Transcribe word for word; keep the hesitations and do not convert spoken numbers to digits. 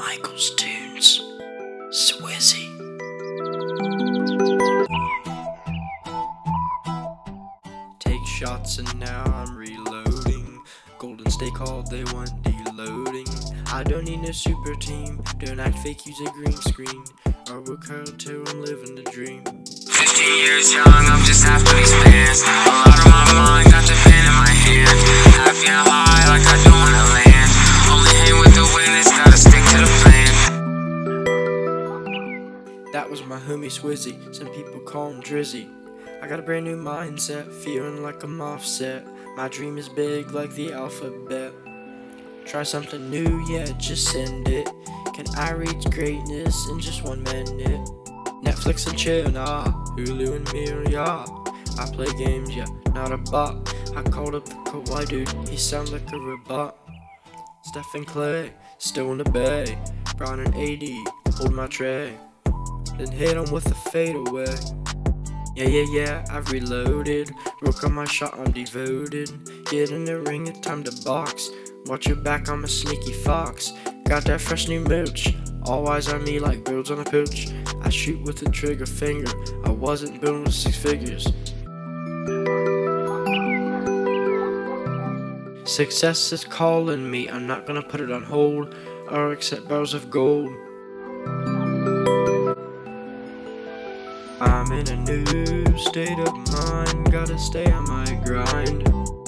Michael's tunes. Swizzy. Take shots and now I'm reloading. Golden State called, they want deloading. I don't need no super team. Don't act fake, use a green screen. I work hard till I'm living the dream. Fifteen years young, I'm just half of these fans. All out of my mind, got the pen in my hand. Happy and high like I don't wanna land. Only hang with the winners, gotta stick to the plan. That was my homie Swizzy, some people call him Drizzy. I got a brand new mindset, feeling like I'm offset. My dream is big like the alphabet. Try something new, yeah, just send it. Can I reach greatness in just one minute? Netflix and chill, nah, Hulu and mirror, yeah. I play games, yeah, not a bot. I called up the Kawhi dude, he sounds like a robot. Steph and Klay, still in the bay. Bron and A D, hold my tray. Then hit him with a fadeaway. Yeah, yeah, yeah, I've reloaded. Broke on my shot, I'm devoted. Get in the ring, it's time to box. Watch your back, I'm a sneaky fox. Got that fresh new mooch. All eyes on me like birds on a pooch. I shoot with the trigger finger. I wasn't building with six figures. Success is calling me. I'm not gonna put it on hold or accept barrels of gold. I'm in a new state of mind. Gotta stay on my grind.